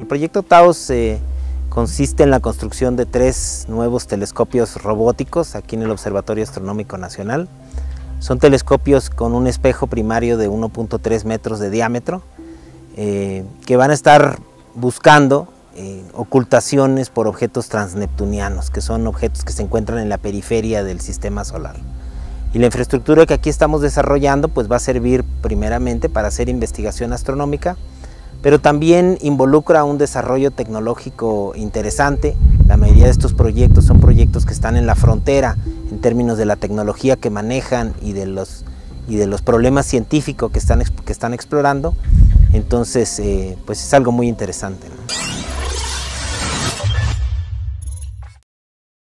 proyecto TAOS consiste en la construcción de 3 nuevos telescopios robóticos aquí en el Observatorio Astronómico Nacional. Son telescopios con un espejo primario de 1.3 metros de diámetro que van a estar buscando ocultaciones por objetos transneptunianos, que son objetos que se encuentran en la periferia del sistema solar. Y la infraestructura que aquí estamos desarrollando pues va a servir primeramente para hacer investigación astronómica, pero también involucra un desarrollo tecnológico interesante. La mayoría de estos proyectos son proyectos que están en la frontera en términos de la tecnología que manejan y de los problemas científicos que están explorando. Entonces pues es algo muy interesante, ¿no?